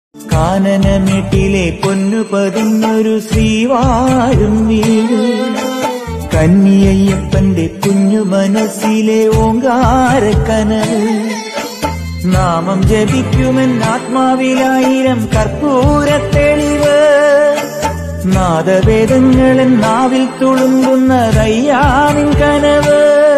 കാനനമേട്ടിലെ പൊന്നു പതിഞ്ഞൊരു ശ്രീവാഴും വീട്, കന്നിയയ്യപ്പന്റെ കുഞ്ഞു മനസ്സിലെ ഓങ്കാരക്കനവ്. നാമം ജപിക്കുമെന്നാത്മാവിലായിരം കർപ്പൂരത്തെളിവ്, നാദവേദങ്ങളൻ നാവിൽ തുളുമ്പുന്നതയ്യാനിൻ കനവ്.